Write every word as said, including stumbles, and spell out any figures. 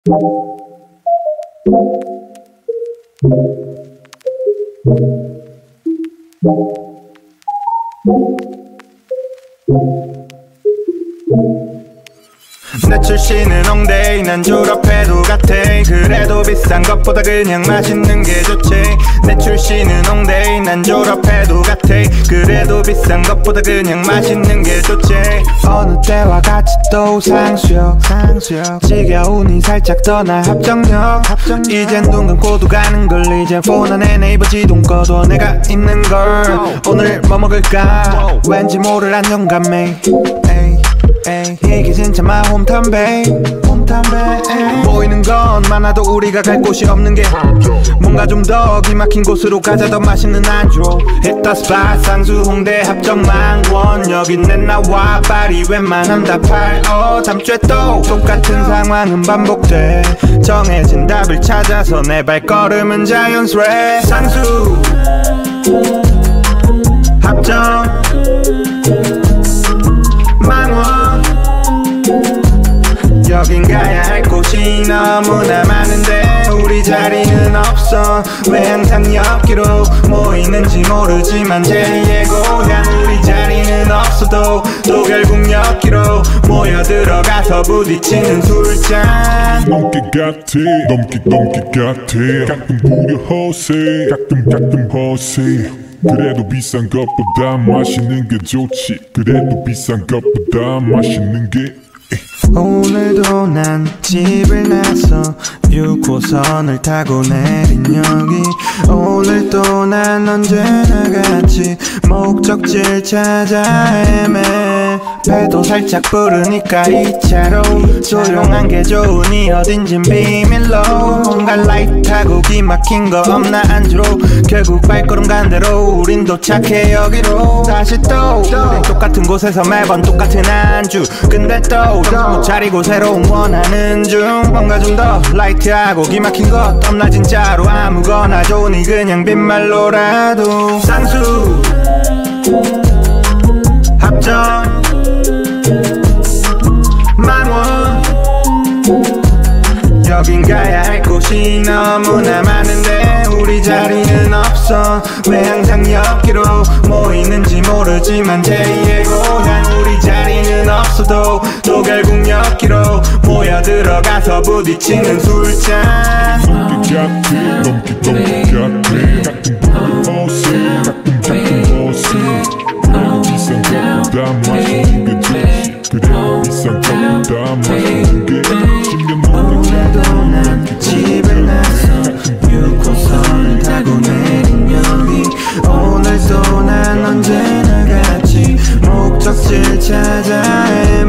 내 출신은 홍대, 난 졸업해도 같아. 그래도 비싼 것보다 그냥 맛있는 게 좋지. 내 출신은 홍대, 난 졸업해도 같아. 그래도 비싼 것보다 그냥 맛있는 게 좋지. 어느 때와 같이 또 상수역, 상수역. 지겨우니 살짝 더 날 합정역, 합정역. 이젠 눈 감고도 가는 걸. 이제 폰 안에 네이버 지동 꺼도 내가 있는 걸. 오늘 뭐 먹을까? 왠지 모를 안정감에 에이, 이게 진짜 my hometown babe, hometown babe. 보이는 건 많아도 우리가 갈 곳이 없는 게 뭔가 좀 더 기막힌 곳으로 가자. 더 맛있는 안주 Hit the spot 상수 홍대 합정망원. 여긴 내 나와 파리 웬만하면 다 팔어. 다음 주에 또 똑같은 상황은 반복돼. 정해진 답을 찾아서 내 발걸음은 자연스레. 상수 합정 망원. 여긴 가야 할 곳이 너무나 많은데 우리 자리는 없어. 왜 항상 여기로 모이는지 모르지만 제이의 고향. 우리 자리는 없어도 또 결국 여기로 모여 들어가서 부딪히는 술잔. 넘기 같아 넘기 넘기 같아. 가끔 부려 허세 가끔 가끔 허세. 그래도 비싼 것보다 맛있는 게 좋지. 그래도 비싼 것보다 맛있는 게. 오늘도 난 집을 나서 육 호선을 타고 내린 여기. 오늘도 난 언제나 같이 목적지를 찾아 헤매. 배도 살짝 부르니까 이 차로 조용한 게 좋으니 어딘진 비밀로. 뭔가 라이트하고 기막힌 거 없나 안주로. 결국 발걸음 간 대로 우린 도착해 여기로. 다시 또 우린 똑같은 곳에서 매번 똑같은 안주. 근데 또 정신 못 차리고 새로운 원하는 중. 뭔가 좀 더 라이트하고 기막힌 것 없나 진짜로. 아무거나 좋으니 그냥 빈말로라도. 상수 합정 망원. 여긴 가야 할 곳이 너무나 많은데 우리 자리는 없어. 왜 항상 여기로 모이는지 모르지만 제이의 고향. 우리 자리는 없어도 또 결국 여기로 모여 들어가서 부딪히는 술잔. 넘기 같아 넘기 넘기 같아. 가끔 부려 허세 가끔 가끔 허세. 그래도 비싼 것보다 맛있는 게 좋지. 그래도 비싼 것보다 맛있는 게. 오늘도 난 집을 나서 육 호선을 타고 내린 여기. 오늘도 난 언제나 같이 목적지를 찾아